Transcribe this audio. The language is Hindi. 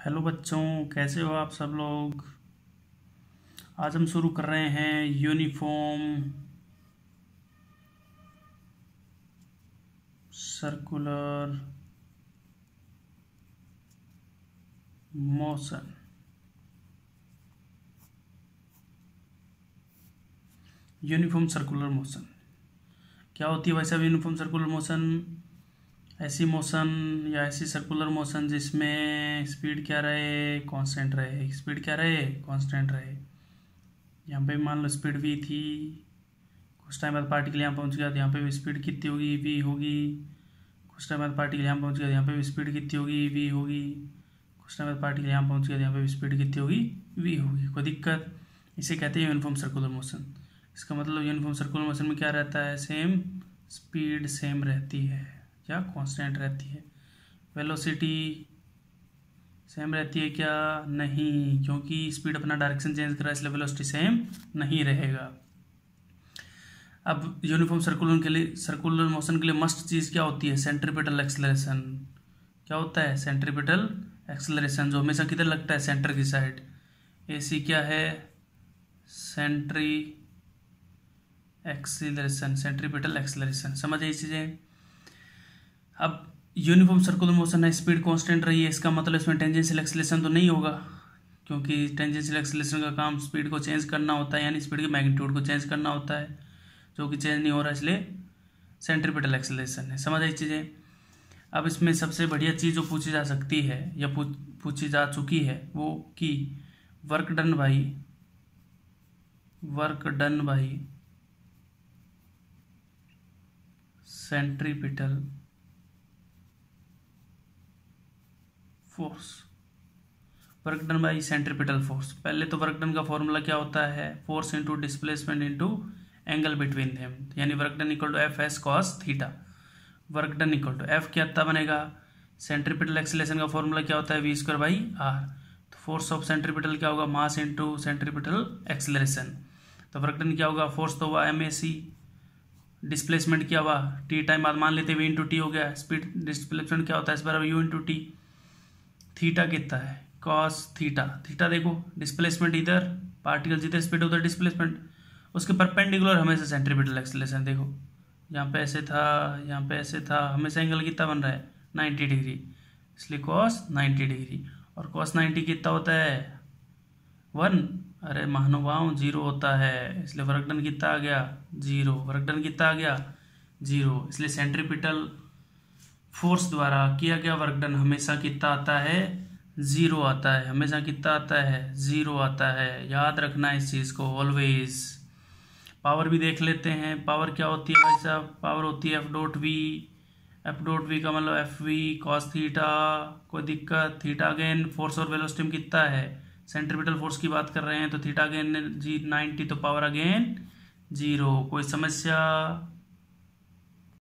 हेलो बच्चों, कैसे हो आप सब लोग। आज हम शुरू कर रहे हैं uniform circular motion. Uniform circular motion क्या होती है भाई साहब। यूनिफॉर्म सर्कुलर मोशन ऐसी मोशन या ऐसी सर्कुलर मोशन जिसमें स्पीड क्या रहे, कांस्टेंट रहे। स्पीड क्या रहे, कांस्टेंट रहे। यहाँ पे मान लो स्पीड v थी, कुछ टाइम बाद पार्टिकल यहाँ पहुँच गया तो यहाँ पे भी स्पीड कितनी होगी, v होगी। कुछ टाइम बाद पार्टिकल यहाँ पहुँच गया तो यहाँ पे भी स्पीड कितनी होगी, v होगी। कुछ टाइम बाद पार्टिकल यहाँ पहुँच गया तो यहाँ पे भी स्पीड कितनी होगी, v होगी। कोई दिक्कत। इसे कहते हैं यूनिफॉर्म सर्कुलर मोशन। इसका मतलब यूनिफॉर्म सर्कुलर मोशन में क्या रहता है, सेम स्पीड सेम रहती है या कांस्टेंट रहती है। वेलोसिटी सेम रहती है क्या, नहीं, क्योंकि स्पीड अपना डायरेक्शन चेंज कर रहा है इसलिए वेलोसिटी सेम नहीं रहेगा। अब यूनिफॉर्म सर्कुलर मोशन के लिए मस्ट चीज़ क्या होती है, सेंट्रीपिटल एक्सेलरेशन। क्या होता है, सेंट्रीपिटल एक्सेलरेशन, जो हमेशा किधर लगता है, सेंटर की साइड। एसी क्या है, सेंट्री एक्सीलरेशन, सेंट्रीपिटल एक्सेलरेशन। समझ आई चीज़ें। अब यूनिफॉर्म सर्कुलर मोशन है, स्पीड कांस्टेंट रही है, इसका मतलब इसमें टेंजेंशियल एक्सेलरेशन तो नहीं होगा, क्योंकि टेंजेंशियल एक्सेलरेशन का काम स्पीड को चेंज करना होता है, यानी स्पीड के मैग्नीट्यूड को चेंज करना होता है, जो कि चेंज नहीं हो रहा, इसलिए सेंट्रीपिटल एक्सेलरेशन है। समझ आई चीज़ें। अब इसमें सबसे बढ़िया चीज़ जो पूछी जा सकती है या पूछी जा चुकी है वो कि work done by centripetal force. Work done by centripetal force. पहले तो वर्क डन का फॉर्मूला क्या होता है, force into displacement into angle between them, यानी work done equal to F S cos theta. Work done equal to F क्या बनेगा, सेंट्रीपिटल एक्सेलरेशन का फॉर्मूला क्या होता है, वी स्क्वायर बाई आर। तो फोर्स ऑफ सेंट्रीपिटल क्या होगा, मास इंटू सेंट्रीपिटल एक्सेलरेशन। तो वर्क डन क्या होगा, फोर्स तो हुआ एम ए सी, डिस्प्लेसमेंट क्या हुआ टी टाइम बाद, मान लेते वी इंटू टी हो गया। स्पीड डिस्प्लेसमेंट क्या होता है, इस बार यू इंटू टी। थीटा कितना है, कॉस थीटा। थीटा देखो, डिस्प्लेसमेंट इधर, पार्टिकल जिधर स्पीड उधर डिस्प्लेसमेंट, उसके परपेंडिकुलर हमेशा सेंट्रीपिटल एक्सेलरेशन। देखो यहाँ पे ऐसे था, यहाँ पे ऐसे था, हमेशा एंगल कितना बन रहा है, 90 डिग्री, इसलिए कॉस 90 डिग्री। और कॉस 90 कितना होता है, 1। अरे महानुभाव 0 होता है, इसलिए वर्क डन कितना आ गया, 0। वर्क डन कितना आ गया, 0। इसलिए सेंट्रीपिटल फोर्स द्वारा किया गया वर्क डन हमेशा कितना आता है, 0 आता है। हमेशा कितना आता है, 0 आता है। याद रखना इस चीज़ को ऑलवेज। पावर भी देख लेते हैं। पावर क्या होती है भाई साहब, पावर होती है F dot v. F dot v का मतलब एफ वी कॉस थीटा। कोई दिक्कत। थीटा अगेन फोर्स और वेलोसिटी में कितना है, सेंट्रीपिटल फोर्स की बात कर रहे हैं तो थीटा अगेन जी 90, तो पावर अगेन 0। कोई समस्या,